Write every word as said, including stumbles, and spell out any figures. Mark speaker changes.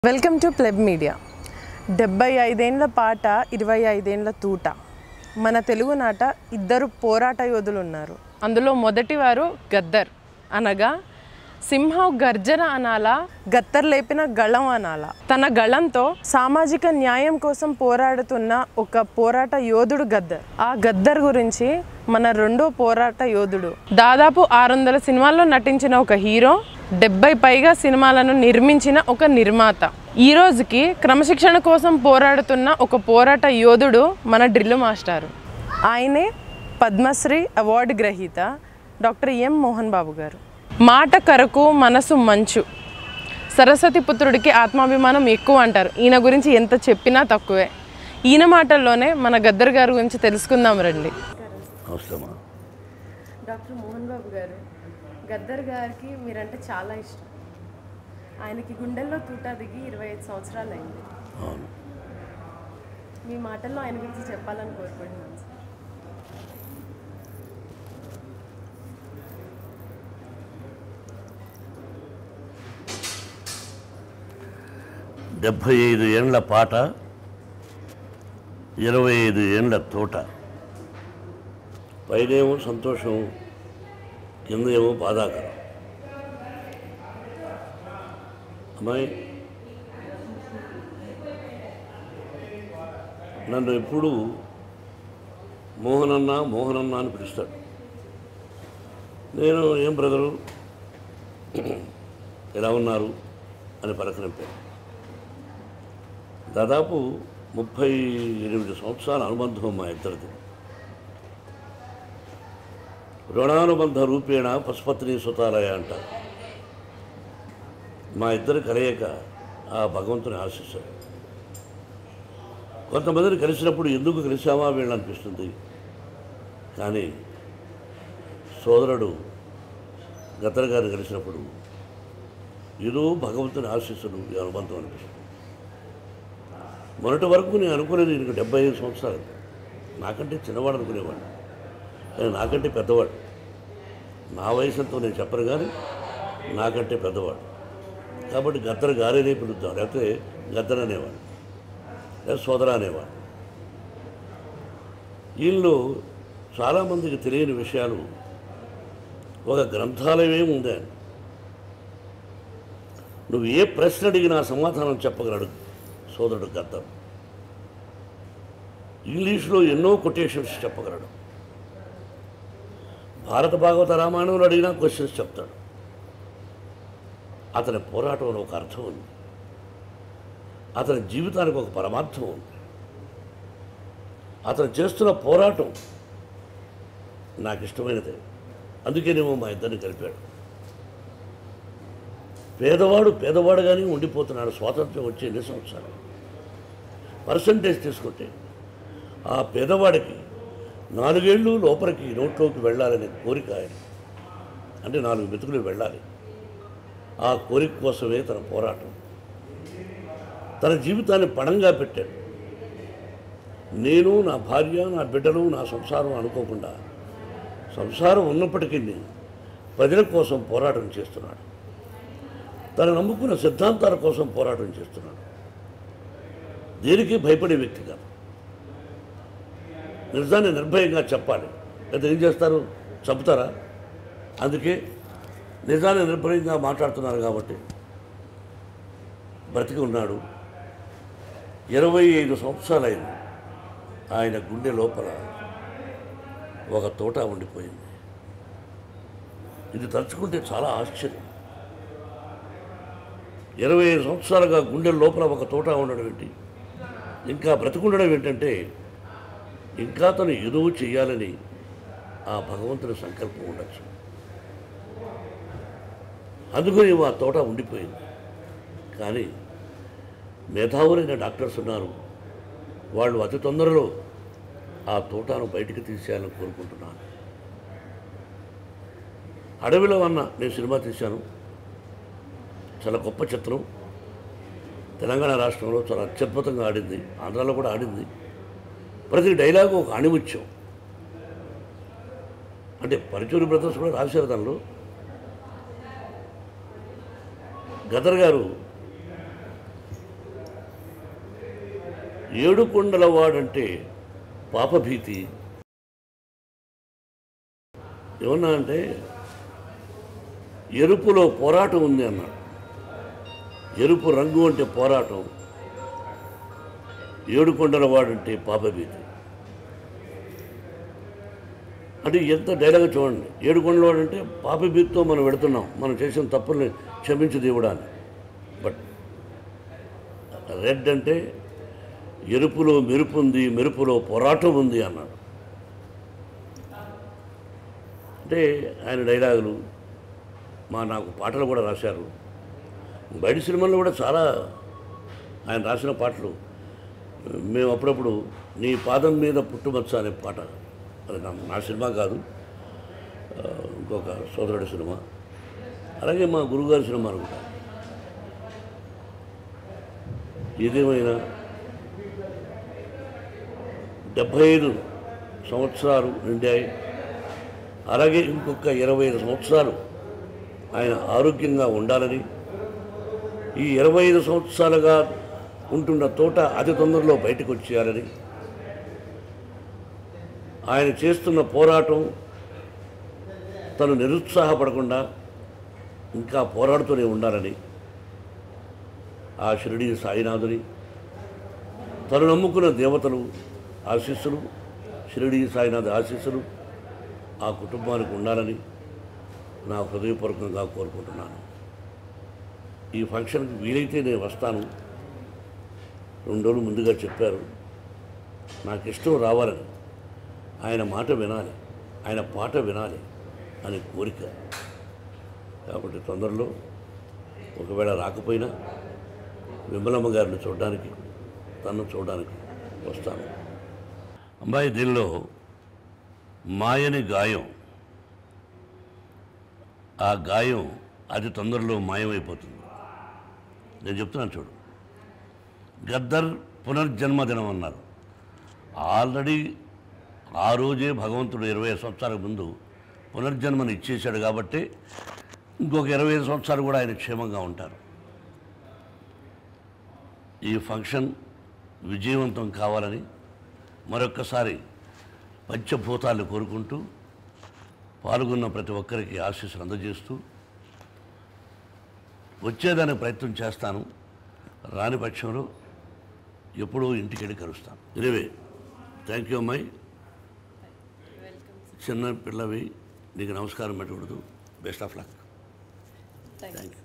Speaker 1: Welcome to ప్లెబ్ media. డెబ్బై ఐదేండ్ల పాట, ఇరవై ఐదేండ్ల తూట. మన తెలుగు నాట ఇద్దరు పోరాట యోధులు ఉన్నారు. అందులో మొదటి వారు గద్దర్, అనగా సింహం గర్జన అనాలా, గత్తర్ లేపిన గళం అనాలా. తన గళంతో సామాజిక న్యాయం కోసం పోరాడుతున్న ఒక పోరాట యోధుడు గద్దర్. ఆ గద్దర్ గురించి మన రెండో పోరాట యోధుడు, దాదాపు ఆరు వందల సినిమాల్లో నటించిన ఒక హీరో, డెబ్బై పైగా సినిమాలను నిర్మించిన ఒక నిర్మాత, ఈ రోజుకి క్రమశిక్షణ కోసం పోరాడుతున్న ఒక పోరాట యోధుడు మన డ్రిల్ మాస్టారు. ఆయనే పద్మశ్రీ అవార్డు గ్రహీత డాక్టర్ ఎం మోహన్ బాబు గారు. మాట కరకు, మనసు మంచు. సరస్వతి పుత్రుడికి ఆత్మాభిమానం ఎక్కువ అంటారు. ఈయన గురించి ఎంత చెప్పినా తక్కువే. ఈయన మాటల్లోనే మన గద్దర్ గారి గురించి తెలుసుకుందాం రండి. డాక్టర్ మోహన్ బాబు గారు, గద్దర్ గారికి మీరంటే చాలా ఇష్టం. ఆయనకి గుండెల్లో తూటా దిగి ఇరవై ఐదు సంవత్సరాలు అయింది. మీ మాటల్లో ఆయన గురించి చెప్పాలని కోరుకుంటున్నాను సార్.
Speaker 2: డెబ్భై ఐదు ఏండ్ల పాట, ఇరవై ఐదు ఏండ్ల తోట. పైనేమో సంతోషం, కింద ఏమో బాధాకరం. అమ్మాయి నన్ను ఎప్పుడు మోహనన్న మోహనన్న అని పిలుస్తాడు. నేను ఏం బ్రదరు ఎలా ఉన్నారు అని పలకరింపాను. దాదాపు ముప్పై ఎనిమిది సంవత్సరాల అనుబంధం మా ఇద్దరిది. రుణానుబంధ రూపేణ పశుపత్ని సుతాలయ అంటారు. మా ఇద్దరు కలయిక ఆ భగవంతుని ఆశిస్తారు. కొంతమందిని కలిసినప్పుడు ఎందుకు కలిసామా వీళ్ళు అనిపిస్తుంది, కానీ సోదరుడు గద్దర్ గారిని కలిసినప్పుడు ఏదో భగవంతుని ఆశీస్సులు ఈ అనుబంధం అనిపిస్తుంది. మొన్నటి వరకు నేను అనుకునేది ఈయనకు డెబ్బై ఐదు సంవత్సరాలు, నాకంటే చిన్నవాడు అనుకునేవాడు, కానీ నాకంటే పెద్దవాడు. నా వయసుతో నేను చెప్పను, కానీ నాకంటే పెద్దవాడు. కాబట్టి గద్దర్ గారేనే పిలుద్దాం, లేకపోతే గద్దర్ అనేవాడు, లేదా సోదర అనేవాడు. వీళ్ళు చాలామందికి తెలియని విషయాలు. ఒక గ్రంథాలయమే ఉంది. నువ్వు ఏ ప్రశ్న అడిగినా సమాధానం చెప్పగలడు సోదరుడు గద్దర్. ఇంగ్లీష్లో ఎన్నో కొటేషన్స్ చెప్పగలడు. భారత భాగవత రామాయణంలో అడిగినా క్వశ్చన్స్ చెప్తాడు. అతని పోరాటంలో ఒక అర్థం ఉంది, అతని జీవితానికి ఒక పరమార్థం ఉంది. అతను చేస్తున్న పోరాటం నాకు ఇష్టమైనదే, అందుకేనేమో మా ఇద్దరిని కలిపాడు. పేదవాడు పేదవాడుగానే ఉండిపోతున్నాడు. స్వాతంత్ర్యం వచ్చే ఎన్ని సంవత్సరాలు పర్సంటేజ్ తీసుకుంటే ఆ పేదవాడికి నాలుగేళ్ళు లోపలికి నోట్లోకి వెళ్ళాలనే కోరిక ఆయన, అంటే నాలుగు మెతుకులు వెళ్ళాలి. ఆ కోరిక కోసమే తన పోరాటం. తన జీవితాన్ని పణంగా పెట్టాడు. నేను, నా భార్య, నా బిడ్డలు, నా సంసారం అనుకోకుండా, సంసారం ఉన్నప్పటికీ ప్రజల కోసం పోరాటం చేస్తున్నాడు. తను నమ్ముకున్న సిద్ధాంతాల కోసం పోరాటం చేస్తున్నాడు. దేనికి భయపడే వ్యక్తి కాదు. నిజాన్ని నిర్భయంగా చెప్పాలి, లేదా ఏం చేస్తారు, చంపుతారా? అందుకే నిజాన్ని నిర్భయంగా మాట్లాడుతున్నారు కాబట్టి బ్రతికి ఉన్నాడు. ఇరవై ఐదు సంవత్సరాలైంది. ఆయన గుండె లోపల ఒక తోట ఉండిపోయింది. ఇది తలుచుకుంటే చాలా ఆశ్చర్యం. ఇరవై ఐదు సంవత్సరాలుగా గుండె లోపల ఒక తోట ఉండడం ఏంటి, ఇంకా బ్రతికుండడం ఏంటంటే ఇంకా తను ఏదో చేయాలని ఆ భగవంతుని సంకల్పం ఉండొచ్చు. అందుకని ఆ తోట ఉండిపోయింది. కానీ మేధావులైన డాక్టర్స్ ఉన్నారు, వాళ్ళు అతి తొందరలో ఆ తోటను బయటికి తీసేయాలని కోరుకుంటున్నాను. అడవిలో అన్న నేను సినిమా తీశాను, చాలా గొప్ప చిత్రం. తెలంగాణ రాష్ట్రంలో చాలా అత్యద్భుతంగా ఆడింది, ఆంధ్రాలో కూడా ఆడింది. ప్రతి డైలాగు ఒక అణిముత్యం. అంటే పరచూరి బ్రదర్స్ కూడా రాశారు దానిలో. గద్దర్ గారు ఏడుకొండల వాడంటే పాపభీతి ఏమన్నా అంటే ఎరుపులో పోరాటం ఉంది అన్నాడు. ఎరుపు రంగు అంటే పోరాటం, ఏడుకొండల వాడంటే పాపభీతి. అంటే ఎంత డైలాగ్ చూడండి. ఏడుకొండల వాడంటే పాపభీతితో మనం పెడుతున్నాం, మనం చేసిన తప్పుల్ని క్షమించు దేవుడాన్ని. బట్ రెడ్ అంటే ఎరుపులో మెరుపు ఉంది, మెరుపులో పోరాటం ఉంది అన్నాడు. అంటే ఆయన డైలాగులు మా నాకు పాటలు కూడా రాశారు. బయట సినిమాల్లో కూడా చాలా ఆయన రాసిన పాటలు మేము అప్పుడప్పుడు నీ పాదం మీద పుట్టుమచ్చ అనే పాట, అది నా నా సినిమా కాదు, ఇంకొక సోదరుడి సినిమా, అలాగే మా గురువుగారి సినిమా అనుకుంటా. ఏదేమైనా డెబ్భై ఐదు సంవత్సరాలు నిండాయి. అలాగే ఇంకొక ఇరవై ఐదు సంవత్సరాలు ఆయన ఆరోగ్యంగా ఉండాలని, ఈ ఇరవై ఐదు సంవత్సరాలుగా ఉంటున్న తోట అతి తొందరలో బయటకు వచ్చేయాలని, ఆయన చేస్తున్న పోరాటం తను నిరుత్సాహపడకుండా ఇంకా పోరాడుతూనే ఉండాలని ఆ షిరిడి సాయినాథుని, తను నమ్ముకున్న దేవతలు ఆశీస్సులు, షిరిడి సాయినాథ్ ఆశీస్సులు ఆ కుటుంబానికి ఉండాలని నా హృదయపూర్వకంగా కోరుకుంటున్నాను. ఈ ఫంక్షన్కి వీలైతే నేను వస్తాను. రెండు రోజులు ముందుగా చెప్పారు. నాకు ఇష్టం రావాలని, ఆయన మాట వినాలి, ఆయన పాట వినాలి అనే కోరిక. కాబట్టి తొందరలో ఒకవేళ రాకపోయినా విమలమ్మ గారిని చూడడానికి, తను చూడడానికి వస్తాను. అమ్మాయి దీనిలో మాయని గాయం, ఆ గాయం అతి తొందరలో మాయమైపోతుంది. నేను చెప్తున్నాను చూడు. గద్దర్ పునర్జన్మదినం అన్నారు. ఆల్రెడీ ఆ రోజే భగవంతుడు ఇరవై సంవత్సరాల ముందు పునర్జన్మను ఇచ్చేశాడు కాబట్టి ఇంకొక ఇరవై ఐదు సంవత్సరాలు కూడా ఆయన క్షేమంగా ఉంటారు. ఈ ఫంక్షన్ విజయవంతం కావాలని మరొక్కసారి పంచభూతాలు కోరుకుంటూ పాల్గొన్న ప్రతి ఒక్కరికి ఆశీస్సులు అందజేస్తూ వచ్చేదానికి ప్రయత్నం చేస్తాను. రాని పక్షంలో ఎప్పుడూ ఇంటికి వెళ్ళి కలుస్తాను. ఎనివే, థ్యాంక్ యూ అమ్మాయి. చిన్న పిల్లవి, నీకు నమస్కారం పెట్టకూడదు. Best of luck. Thank you.